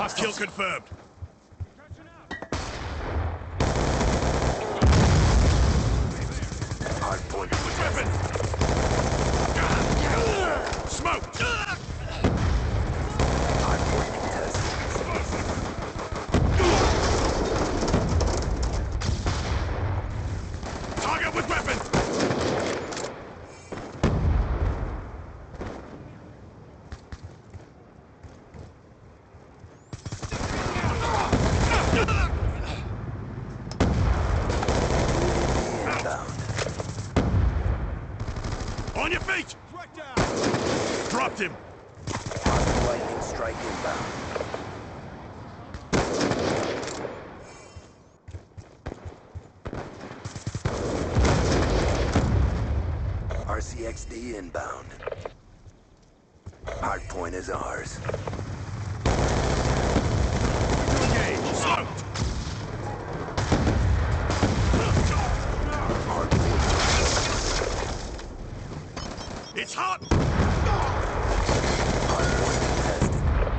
Kill confirmed. Hardpoint With weapon. Smoke. Hardpoint contested. Target with weapon. Inbound. On your feet. Dropped him. Lightning strike inbound. RCXD inbound. Hardpoint is ours. Engage. Smoked. It's hot. Hardpoint contested.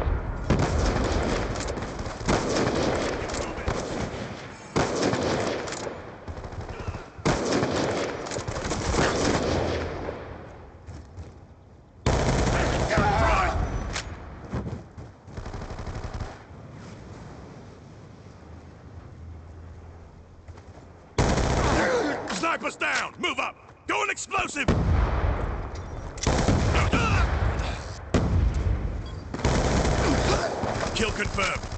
Sniper's down! Move up! Go an explosive! Kill confirmed.